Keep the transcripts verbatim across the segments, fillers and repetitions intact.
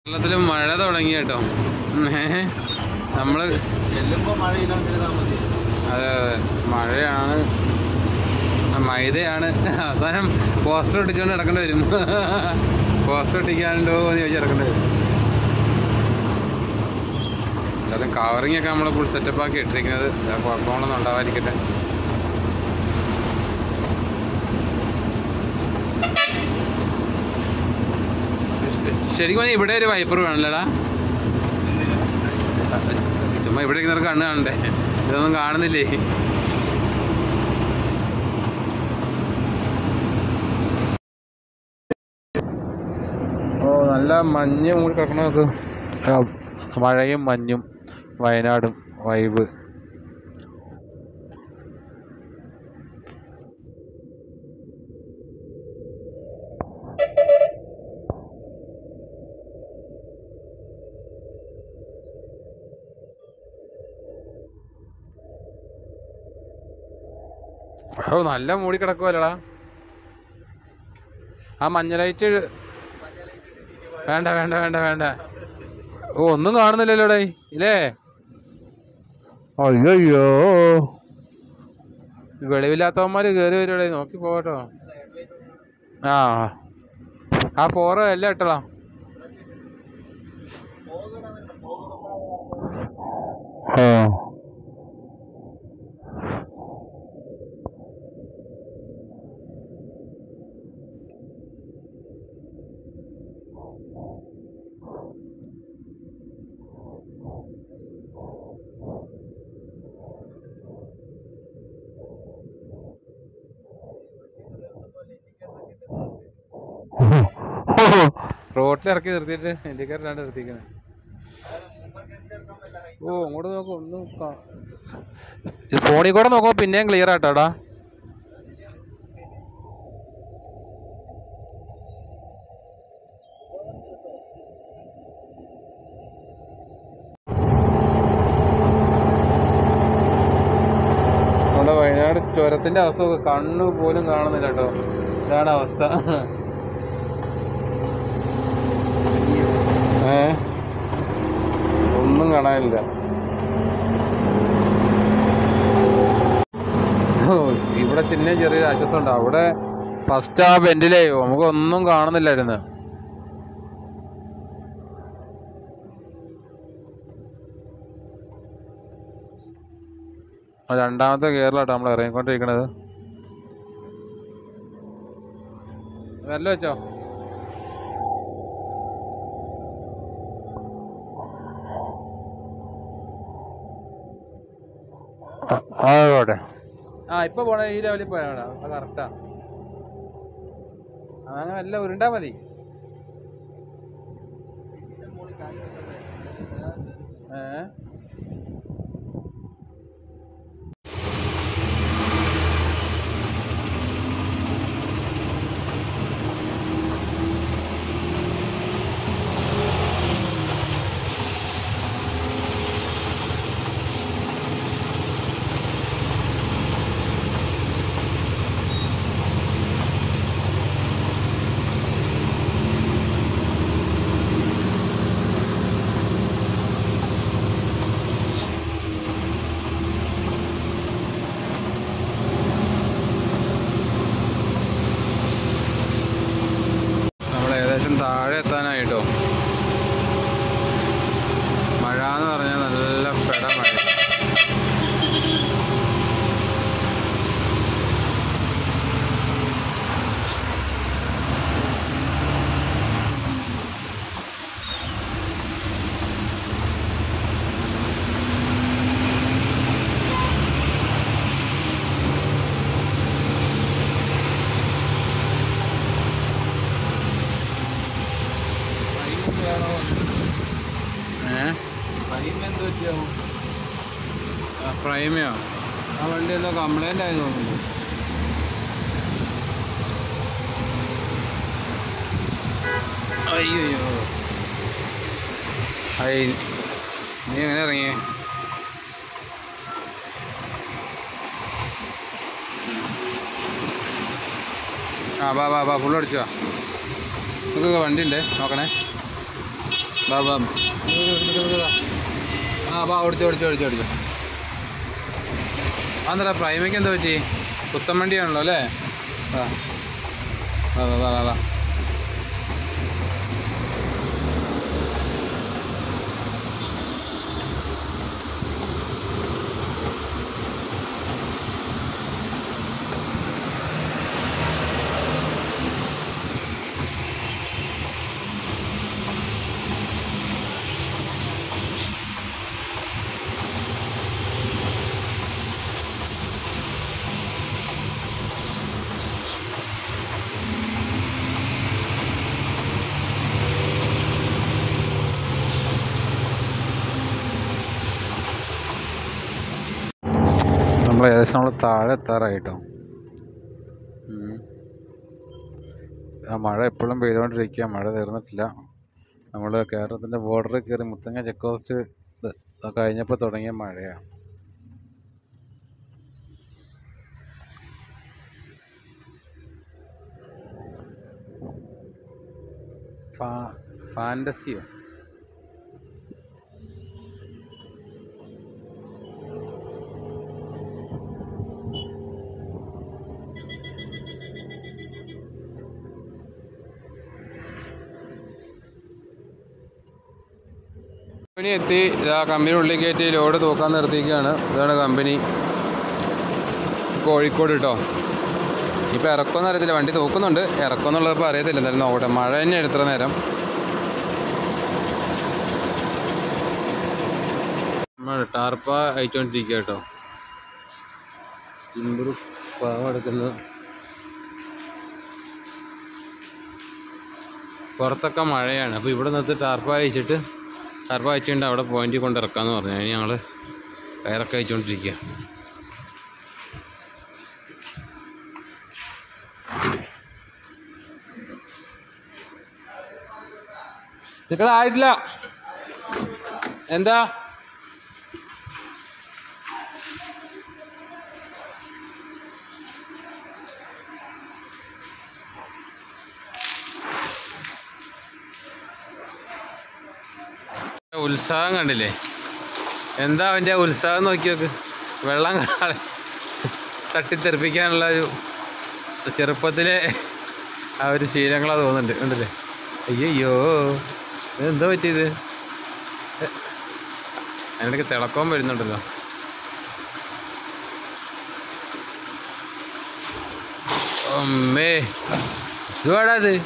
കേരളത്തില് മഴ തുടങ്ങി കേട്ടോ. നമ്മള് ചെല്ലുമ്പോൾ മഴ അതെ അതെ മഴയാണ്, മൈദയാണ്. അവസാനം പോസ്റ്റർ ഒട്ടിച്ചുകൊണ്ട് നടക്കേണ്ടി വരും. പോസ്റ്റർ ഒട്ടിക്കാനുണ്ടോ എന്ന് ചോദിച്ച് നടക്കേണ്ടി വരും. എന്തായാലും കവറിങ് ഒക്കെ നമ്മൾ ഫുൾ സെറ്റപ്പാക്കി ഇട്ടിരിക്കുന്നത്, കുഴപ്പങ്ങളൊന്നും ഉണ്ടാവാതിരിക്കട്ടെ. ശരിക്കും പറഞ്ഞാൽ ഇവിടെ ഒരു വൈപ്പർ വേണല്ലേടാ. ചുമ്മാ ഇവിടെ ഇരിക്കുന്നവർക്ക് കണ്ണ് കാണണ്ടേ, ഇതൊന്നും കാണുന്നില്ലേ. ഓ നല്ല മഞ്ഞ് മൂടി കിടക്കണത്, മഴയും മഞ്ഞും വയനാടും വൈബ്. ഓ നല്ല മൂടി കിടക്കുവല്ലടാ. ആ മഞ്ഞ ലൈറ്റ് വേണ്ട വേണ്ട വേണ്ട വേണ്ട. ഓ ഒന്നും കാണുന്നില്ലല്ലോടേ ഇല്ലേ. അയ്യോ വെളിവില്ലാത്തവന്മാര് കയറി വരുവടേ, നോക്കി പോകട്ടോ. ആ ആ ഫോറ് എല്ലാം ഇട്ടടാ. ആ റോട്ടിൽ ഇറക്കി നിർത്തിയിട്ട് ഇന്ത്യക്കാരനാണ് നിർത്തിക്കുന്നത്. ഓ അങ്ങോട്ട് നോക്കും, ഒന്നും ഫോണിൽ കൂടെ നോക്കുമ്പോ പിന്നെയും ക്ലിയർ ആട്ടോടാ. നമ്മുടെ വയനാട് ചുരത്തിന്റെ അവസ്ഥ കണ്ണു പോലും കാണുന്നില്ല കേട്ടോ. ഇതാണ് അവസ്ഥ. ഏ ഒന്നും കാണാനില്ല. ഇവിടെ പിന്നെ ചെറിയൊരു ആശ്വാസം ഉണ്ട്. അവിടെ ഫസ്റ്റ് ആ ബെൻഡിലേ നമുക്ക് ഒന്നും കാണുന്നില്ലായിരുന്നു. രണ്ടാമത്തെ ഗിയറിലാട്ടോ നമ്മൾ ഇറങ്ങിക്കൊണ്ടിരിക്കണത്. വെല്ല വെച്ചോ. ആയിക്കോട്ടെ. ആ ഇപ്പൊ പോണേ ഈ ലെവലിൽ പോയാടാ, അത് കറക്റ്റാ. അങ്ങനെ എല്ലാം ഉരുണ്ടാ മതി. ഏ താഴെ എത്താനായിട്ടോ. മഴ എന്ന് പറഞ്ഞാൽ നല്ല പെട മഴ. പ്രൈമയോ ആ വണ്ടി എന്തോ കംപ്ലൈൻ്റ് ആയി തോന്നുന്നു. അയ്യോ അയ്യ നീ എങ്ങനെ ഇറങ്ങിയേ? ആ ബാ ബാ ബാ ഫുൾ അടിച്ചോ. നിങ്ങൾക്ക് വണ്ടി ഉണ്ടേ നോക്കണേ. ബാ ബാ ആ ബാ ഓടിച്ചോ ഓടിച്ചോ ഓടിച്ചോ ഓടിച്ചോ. അതെന്താ പ്രൈമയ്ക്ക് എന്താ പറ്റി? പുത്തൻ വണ്ടിയാണല്ലോ അല്ലേ? ആ അതാ അതാ അതാ നമ്മൾ ഏകദേശം നമ്മൾ താഴെ എത്താറായിട്ടോ. ആ മഴ എപ്പോഴും പെയ്തുകൊണ്ടിരിക്കുക, മഴ തീർന്നിട്ടില്ല. നമ്മൾ കേരളത്തിൻ്റെ ബോർഡറിൽ കയറി മുത്തങ്ങ ചെക്ക് പോസ്റ്റ് കഴിഞ്ഞപ്പോൾ തുടങ്ങിയ മഴയാണ്. ഫാ ഫാൻറ്റസിയോ കമ്പനി എത്തി. ഇതാ കമ്പനി ഉള്ളിൽ കയറ്റി ലോഡ് തൂക്കാൻ നിർത്തിയിരിക്കുകയാണ്. ഇതാണ് കമ്പനി കോഴിക്കോട് കേട്ടോ. ഇപ്പോൾ ഇറക്കുമെന്ന് അറിയത്തില്ല, വണ്ടി തൂക്കുന്നുണ്ട്. ഇറക്കുമെന്നുള്ളത് ഇപ്പോൾ അറിയത്തില്ല, എന്തായാലും നോക്കട്ടെ. മഴ തന്നെയാണ് ഇത്ര നേരം. നമ്മൾ ടാർപ്പ അയച്ചുകൊണ്ടിരിക്കുക കേട്ടോ. ചിമ്പൂർ പാവം എടുക്കുന്നത് പുറത്തൊക്കെ മഴയാണ്. അപ്പോൾ ഇവിടെ നിർത്തി ടാർപ്പ അയച്ചിട്ട് ടാർപ്പ അയച്ചുകൊണ്ട് അവിടെ പോയിന്റിൽ കൊണ്ട് ഇറക്കാമെന്ന് പറഞ്ഞു. അതിന് ഞങ്ങൾ കയറൊക്കെ അയച്ചുകൊണ്ടിരിക്കുക. നിങ്ങളായിട്ടില്ല എന്താ ഉത്സാഹം കണ്ടില്ലേ? എന്താ അവൻ്റെ ഉത്സാഹം നോക്കി നോക്ക്. വെള്ളം തട്ടിത്തെറിപ്പിക്കാനുള്ള ഒരു ചെറുപ്പത്തിലെ ആ ഒരു ശീലങ്ങളാ തോന്നുന്നുണ്ട്. ഉണ്ടല്ലേ? അയ്യോ എന്താ പറ്റിയത്? അതിനിടയ്ക്ക് തിളക്കവും വരുന്നുണ്ടല്ലോ. അമ്മേ ഇതുവാടാ അത്.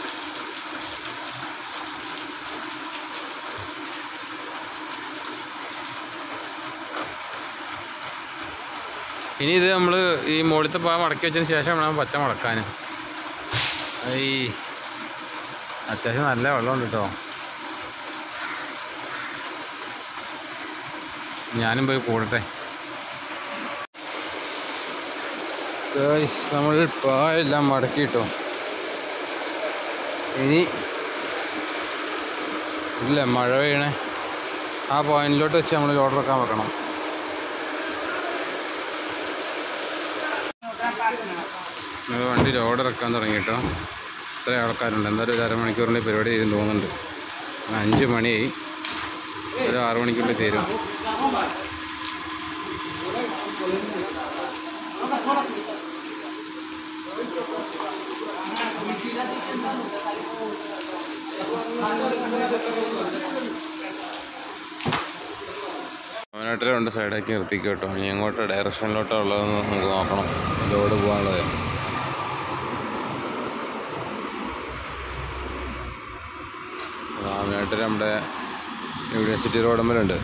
ഇനി ഇത് നമ്മൾ ഈ മുകളിലത്തെ പാ മടക്കി വെച്ചതിന് ശേഷം വേണം പച്ച മടക്കാൻ. ഈ അത്യാവശ്യം നല്ല വെള്ളമുണ്ട് കേട്ടോ. ഞാനും പോയി കൂടട്ടെ. നമ്മൾ പായെല്ലാം മടക്കി കിട്ടോ. ഇനി ഇല്ല മഴ പെയ്യണേ ആ പോയിന്റിലോട്ട് വെച്ച് നമ്മൾ ലോഡ് ഇറക്കാൻ വെക്കണം. നമ്മൾ വണ്ടി ലോഡ് ഇറക്കാൻ തുടങ്ങി കേട്ടോ. ഇത്രയും ആൾക്കാരുണ്ട്. എന്തായാലും ഒരു അരമണിക്കൂറിൻ്റെ പരിപാടി ചെയ്തെന്ന് തോന്നുന്നുണ്ട്. അഞ്ച് മണിയായി. ഒരു ആറു മണിക്കുള്ളിൽ തീരും. അവനായിട്ട് രണ്ട് സൈഡാക്കി നിർത്തിക്കും കേട്ടോ. ഇനി എങ്ങോട്ട് ഡയറക്ഷനിലോട്ടോ ഉള്ളതെന്ന് നമുക്ക് നോക്കണം. ലോഡ് പോകാനുള്ളത് അവനായിട്ട് നമ്മുടെ യൂണിവേഴ്സിറ്റി റോഡമ്മലുണ്ട്.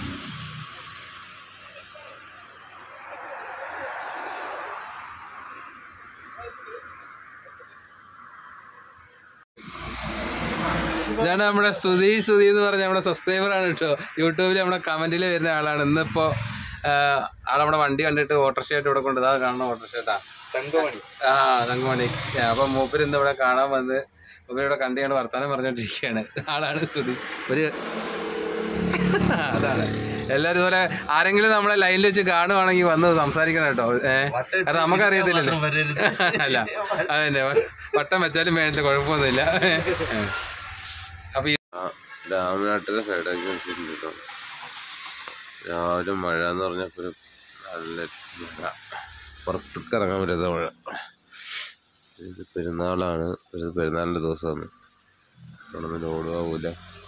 ഇതാണ് നമ്മുടെ സുധീഷ് സുധി എന്ന് പറഞ്ഞ നമ്മുടെ സബ്സ്ക്രൈബറാണ് കേട്ടോ. യൂട്യൂബിൽ നമ്മുടെ കമന്റിൽ വരുന്ന ആളാണ്. ഇന്നിപ്പോ ആളെ നമ്മുടെ വണ്ടി കണ്ടിട്ട് ഓട്ടോറിക്ഷയായിട്ട് ഇവിടെ കൊണ്ട് ഇതാ കാണുന്ന ഓട്ടോറിക്ഷയായിട്ടാ തങ്കമണി. ആ തങ്കമണി. അപ്പൊ മൂപ്പര് ഇന്ന് ഇവിടെ കാണാൻ വന്ന് മൂപ്പരിവിടെ കണ്ട് ഞങ്ങൾ വർത്താനം പറഞ്ഞോണ്ടിരിക്കുകയാണ്. ആളാണ് സുധി. ഒരു അതാണ് എല്ലാവരും ഇതുപോലെ ആരെങ്കിലും നമ്മളെ ലൈനിൽ വെച്ച് കാണുവാണെങ്കിൽ വന്ന് സംസാരിക്കണം കേട്ടോ. ഏഹ് അത് നമുക്കറിയത്തില്ലല്ലോ. അല്ല അതന്നെ വട്ടം വെച്ചാലും വേണ്ടില്ല, കുഴപ്പമൊന്നുമില്ല. അപ്പൊ രാമനാട്ടിലെ സൈഡാക്കി വെച്ചിട്ടുണ്ട് കേട്ടോ. രാവിലെ മഴ എന്ന് പറഞ്ഞപ്പോൾ നല്ല മഴ, പുറത്തേക്ക് ഇറങ്ങാൻ പറ്റാത്ത മഴ. ഇത് പെരുന്നാളാണ്, ഒരു പെരുന്നാളിൻ്റെ ദിവസമാണ്. അവിടെ ലോഡ് ആവൂല.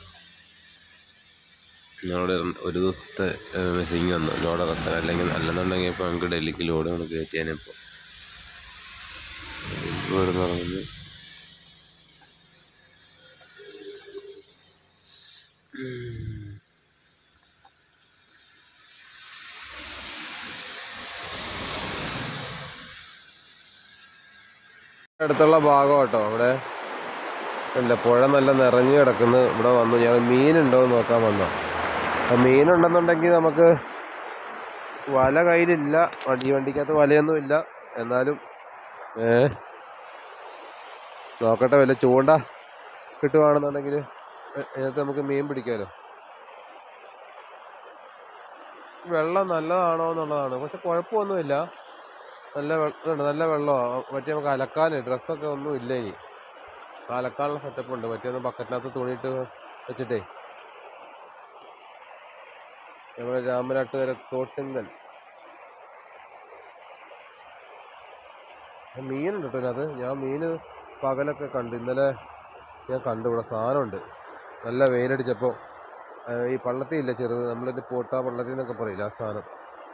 ഞങ്ങളുടെ ഒരു ദിവസത്തെ മിസ്സിങ് വന്നു ലോഡ് ഇറക്കാൻ. അല്ലെങ്കിൽ അല്ലെന്നുണ്ടെങ്കിൽ ഇപ്പോൾ നമുക്ക് ഡൽഹിക്ക് ലോഡ് കൊണ്ട് കയറ്റിയാനിപ്പോൾ ഇവിടെ ഇറങ്ങുന്നു. അടുത്തുള്ള ഭാഗം കേട്ടോ. ഇവിടെ ഇല്ല, പുഴ നല്ല നിറഞ്ഞു കിടക്കുന്നു. ഇവിടെ വന്നു ഞാൻ മീനുണ്ടോ എന്ന് നോക്കാൻ വന്നോ. അപ്പം മീനുണ്ടെന്നുണ്ടെങ്കിൽ നമുക്ക് വല കയ്യിലില്ല, വണ്ടി വണ്ടിക്കകത്ത് വലയൊന്നും ഇല്ല. എന്നാലും ഏ നോക്കട്ടെ, വല്ല ചൂണ്ട കിട്ടുവാണെന്നുണ്ടെങ്കിൽ ഇതിനകത്ത് നമുക്ക് മീൻ പിടിക്കാമല്ലോ. വെള്ളം നല്ലതാണോ എന്നുള്ളതാണ്, പക്ഷെ കുഴപ്പമൊന്നുമില്ല. നല്ല വെള്ളം നല്ല വെള്ളമാണ്. മറ്റേ നമുക്ക് അലക്കാൻ ഡ്രസ്സൊക്കെ ഒന്നും ഇല്ല. ഇനി അലക്കാനുള്ള സെറ്റപ്പ് ഉണ്ട്. മറ്റേ ഒന്ന് ബക്കറ്റിനകത്ത് തുണിയിട്ട് വെച്ചിട്ടേ. നമ്മുടെ രാമനാട്ടുകര തോട്ടിങ്കൽ മീനുണ്ട് കേട്ടോ അതിനകത്ത്. ഞാൻ മീന് പകലൊക്കെ കണ്ടു. ഇന്നലെ ഞാൻ കണ്ടു. ഇവിടെ സാധനമുണ്ട്. നല്ല വെയിലടിച്ചപ്പോൾ ഈ പള്ളത്തി ഇല്ല ചെറുത്, നമ്മളിത് പോട്ടാ പള്ളത്തി എന്നൊക്കെ പറയില്ല, ആ സാധനം.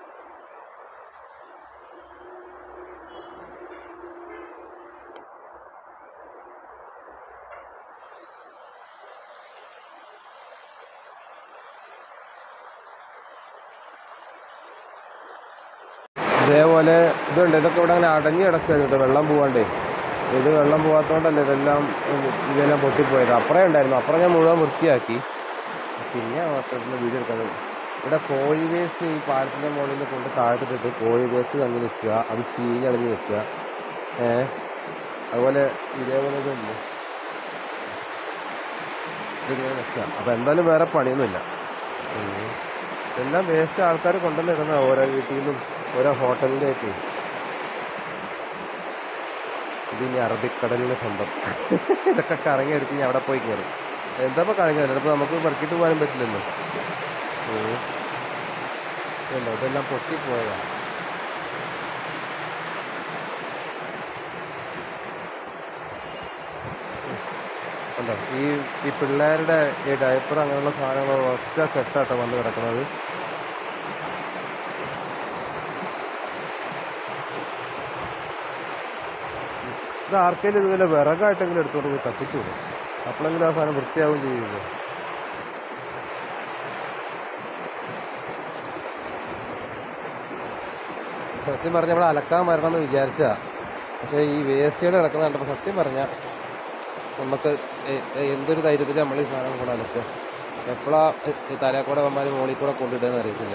ഇതേപോലെ ഇതുണ്ട്. ഇതൊക്കെ ഇവിടെ അങ്ങനെ അടഞ്ഞു കിടക്കുകയാണ് കേട്ടോ, വെള്ളം പോവാണ്ടേ. ഇത് വെള്ളം പോകാത്തതുകൊണ്ടല്ലേ ഇതെല്ലാം ഇതെല്ലാം പൊട്ടിപ്പോയത്. അപ്പുറം ഉണ്ടായിരുന്നു, അപ്പുറം ഞാൻ മുഴുവൻ വൃത്തിയാക്കി. പിന്നെ മാത്രം വീഡിയോ എടുക്കുന്നത്. ഇവിടെ കോഴി വേസ്റ്റ് ഈ പാലത്തിൻ്റെ മുകളിൽ നിന്ന് കൊണ്ട് താഴ്ത്തിട്ടിട്ട് കോഴി വേസ്റ്റ് അങ്ങനെ നിൽക്കുക, അത് ചീഞ്ഞളഞ്ഞ് നിൽക്കുക. ഏഹ് അതുപോലെ ഇതേപോലെ ഇതുണ്ട്, ഇതിങ്ങനെ നിൽക്കുക. അപ്പം എന്തായാലും വേറെ പണിയൊന്നുമില്ല. എല്ലാം വേസ്റ്റ് ആൾക്കാർ കൊണ്ടുവന്നിരുന്ന ഓരോ വീട്ടിൽ നിന്നും ഓരോ ഹോട്ടലിലേക്ക്. ഇതിനി അറബിക്കടലിൻ്റെ സ്വന്തം. ഇതൊക്കെ കറങ്ങി എടുത്ത് ഞാൻ അവിടെ പോയി കയറും. എന്താ ഇപ്പോൾ കറങ്ങി വരും, അപ്പോൾ നമുക്ക് പെറുക്കിയിട്ട് പോകാനും പറ്റില്ലല്ലോ. ഉണ്ടോ, ഇതെല്ലാം പൊട്ടിപ്പോയതാണ്. ഉണ്ടോ ഈ ഈ പിള്ളേരുടെ ഈ ഡയപ്പർ അങ്ങനെയുള്ള സാധനങ്ങൾ ഒറ്റ കെട്ടാട്ടോ വന്ന് കിടക്കുന്നത്. ഇത് ആർക്കെങ്കിലും ഇതുപോലെ വിറകായിട്ടെങ്കിലും എടുത്തോണ്ട് പോയി കത്തിച്ചു വിടും. അപ്പോഴെങ്കിലും ആ സാധനം വൃത്തിയാവും ചെയ്യുന്നത്. സത്യം പറഞ്ഞാൽ ഇവിടെ അലക്കാൻ വരണമെന്ന് വിചാരിച്ചാ, പക്ഷേ ഈ വേസ്റ്റുകൾ കിടക്കുന്ന കണ്ടപ്പോൾ സത്യം പറഞ്ഞാൽ നമുക്ക് എന്തൊരു ധൈര്യത്തിൽ നമ്മൾ ഈ സാധനം കൂടെ അലക്കുക. എപ്പോഴാ ഈ തലയിൽ കൂടെ വന്നാൽ മുകളിൽ കൂടെ കൊണ്ടിടുകയെന്ന് അറിയത്തില്ല.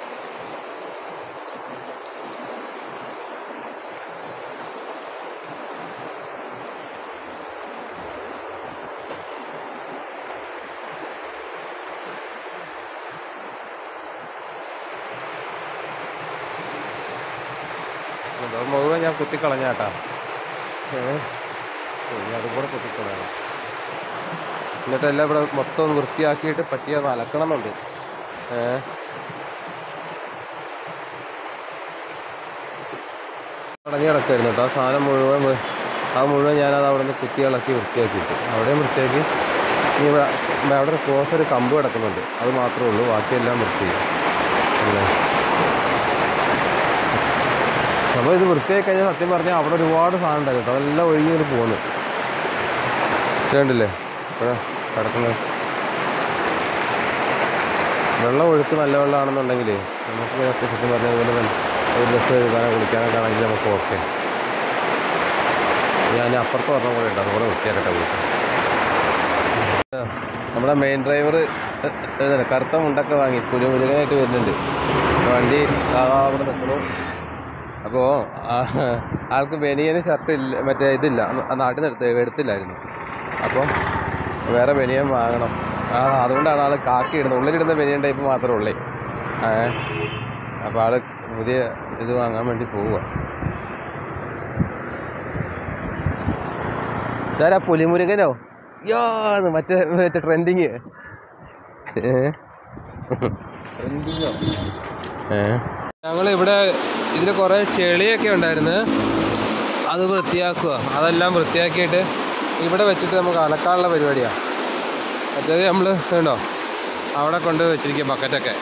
അത് മുഴുവൻ ഞാൻ കുത്തിക്കളഞ്ഞാട്ടാ. ഇനി അതും കൂടെ കുത്തിക്കളയണം. എന്നിട്ട് എല്ലാം ഇവിടെ മൊത്തം ഒന്ന് വൃത്തിയാക്കിയിട്ട് പറ്റിയത് അലക്കണം എന്നുണ്ട്. ഏഹ് അടങ്ങി കിടക്കായിരുന്നു കേട്ടോ. ആ സാധനം മുഴുവൻ ആ മുഴുവൻ ഞാനത് അവിടെ നിന്ന് കുത്തി ഇളക്കി വൃത്തിയാക്കിയിട്ട് അവിടെയും വൃത്തിയാക്കി. ഇനി ഇവിടെ അവിടെ ഒരു ക്രോസ് ഒരു കമ്പ് കിടക്കുന്നുണ്ട്, അത് മാത്രമേ ഉള്ളൂ. ബാക്കിയെല്ലാം വൃത്തിയായി അല്ലേ. അപ്പോൾ ഇത് വൃത്തിയായി കഴിഞ്ഞാൽ സത്യം പറഞ്ഞാൽ അവിടെ ഒരുപാട് സാധനം ഉണ്ടായിരുന്നു കേട്ടോ. അതെല്ലാം ഒഴുകി പോകുന്നു. കണ്ടില്ലേ ഇവിടെ കിടക്കുന്നത്. വെള്ളം ഒഴുക്ക് നല്ല വെള്ളമാണെന്നുണ്ടെങ്കിൽ നമുക്ക് സത്യം പറഞ്ഞാൽ അതുപോലെ തന്നെ ഒരു ഡ്രസ്സ് കഴുകാനോ കുളിക്കാനൊക്കെ ആണെങ്കിൽ നമുക്ക് ഓക്കെ. ഞാൻ അപ്പുറത്ത് പറഞ്ഞ കൂടെ ഉണ്ട്, അതുകൂടെ വൃത്തിയാക്കട്ടെ പോയിട്ട്. നമ്മുടെ മെയിൻ ഡ്രൈവർ കറുത്ത മുണ്ടൊക്കെ വാങ്ങി പുലി മുരുകനായിട്ട് വരുന്നുണ്ട്. വണ്ടി അവിടെ നിൽക്കണു. അപ്പോൾ ആൾക്ക് ബനിയന് ഷർട്ട് ഇല്ല, മറ്റേ ഇതില്ല, നാട്ടിൽ നിന്ന് എടുത്ത് എടുത്തില്ലായിരുന്നു. അപ്പം വേറെ ബനിയൻ വാങ്ങണം. ആ അതുകൊണ്ടാണ് ആൾ കാക്കി ഇടുന്നത്. ഉള്ളിലിടുന്ന ബനിയൻ ടൈപ്പ് മാത്രമേ ഉള്ളേ. അപ്പോൾ ആൾ പുതിയ ഇത് വാങ്ങാൻ വേണ്ടി പോവുക. ഇതാരാ പുലിമുരുകനോ? യോ മറ്റേ മറ്റേ ട്രെൻഡിങ് ഞങ്ങളിവിടെ ഇതിൽ കുറേ ചെളിയൊക്കെ ഉണ്ടായിരുന്നു, അത് വൃത്തിയാക്കുക. അതെല്ലാം വൃത്തിയാക്കിയിട്ട് ഇവിടെ വെച്ചിട്ട് നമുക്ക് അലക്കാനുള്ള പരിപാടിയാണ്. മറ്റേത് നമ്മൾ ഉണ്ടോ അവിടെ കൊണ്ട് വെച്ചിരിക്കുക ബക്കറ്റൊക്കെ.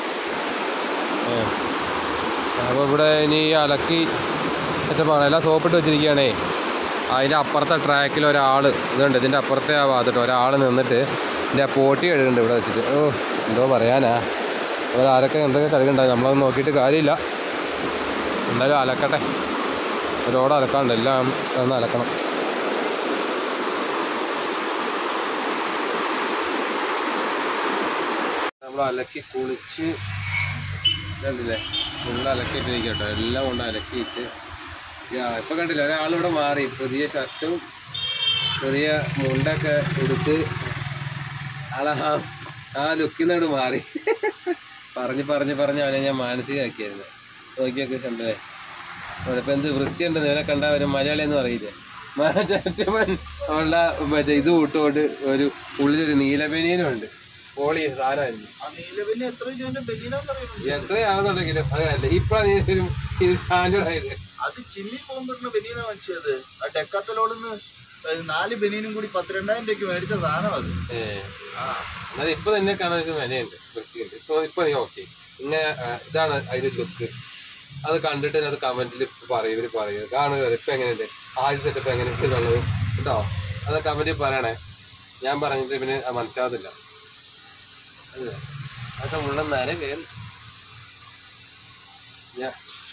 അപ്പോൾ ഇവിടെ ഇനി അലക്കി സെറ്റപ്പാണ്, എല്ലാം സോപ്പിട്ട് വെച്ചിരിക്കുകയാണേ. അതിൻ്റെ അപ്പുറത്തെ ട്രാക്കിൽ ഒരാൾ ഇതുണ്ട്, ഇതിൻ്റെ അപ്പുറത്തെ ആ ഭാഗത്തിട്ട് ഒരാൾ നിന്നിട്ട് ഇതിൻ്റെ ആ പോട്ടി കഴുകുന്നുണ്ട് ഇവിടെ വെച്ചിട്ട്. ഓ എന്തോ പറയാനാ, അവരാരൊക്കെ എന്തൊക്കെ കഴുകുണ്ടായി, നമ്മളതൊന്നും നോക്കിയിട്ട് കാര്യമില്ല. എന്തായാലും അലക്കട്ടെ, ഒരുപാട് അലക്കാണ്ട്, എല്ലാം ഒന്ന് അലക്കണം. നമ്മൾ അലക്കി കുളിച്ച് കണ്ടില്ലേ, ഫുള്ള് അലക്കിയിട്ടിരിക്കും കേട്ടോ, എല്ലാം കൊണ്ട് അലക്കിയിട്ട്. ഇപ്പം കണ്ടില്ല ഒരാളിവിടെ മാറി, പുതിയ ഷർട്ടും പുതിയ മുണ്ടൊക്കെ എടുത്ത് ആളാ ആ ലുക്കിന്നോട് മാറി. പറഞ്ഞ് പറഞ്ഞ് പറഞ്ഞ് അവനെ ഞാൻ മാനസികമാക്കിയായിരുന്നു. നോക്കിയൊക്കെ കണ്ടേ, ഇപ്പം എന്ത് വൃത്തിയുണ്ടെന്ന് ഇവനെ കണ്ടാൽ ഒരു മലയാളിയെന്ന് പറയില്ലേ. ഉള്ള മറ്റേ ഇത് കൂട്ടുകൊണ്ട് ഒരു ഉള്ളിലൊരു നീലബനിയനും ഉണ്ട്, പോളി സാധനമായിരുന്നു. എത്രയാണെന്നുണ്ടെങ്കിലും അതല്ല ഇപ്പഴാണ് ഇത് സ്റ്റാൻഡേർഡ് ആയത്. അത് ചില്ലി പോകുമ്പോഴുള്ള ബനിയനാ വാങ്ങിച്ചത്. ആ ഡെക്കാത്തലോടുന്ന് നാല് ബനിയനും കൂടി പത്തിരണ്ടായിരം രൂപയ്ക്ക് മേടിച്ച സാധനം അത്. അത് ഇപ്പൊ തന്നെ കാണാൻ ഒരു വിലയുണ്ട്, വൃത്തിയുണ്ട്. ഇപ്പൊ ഇപ്പൊ ഓക്കെ ഇങ്ങനെ ഇതാണ് അതിന്റെ ലുക്ക്. അത് കണ്ടിട്ട് അത് കമന്റിൽ പറയും, ഇവര് പറയും കാണുക ഇപ്പൊ എങ്ങനെയുണ്ട്, ആദ്യ സെറ്റപ്പ് എങ്ങനെയുണ്ട് എന്നുള്ളത് കേട്ടോ. അത് കമന്റിൽ പറയണേ, ഞാൻ പറഞ്ഞിട്ട് പിന്നെ മനസ്സിലാകത്തില്ല. അതൊക്കെ മുള്ള നേരെ കയറി ഞാൻ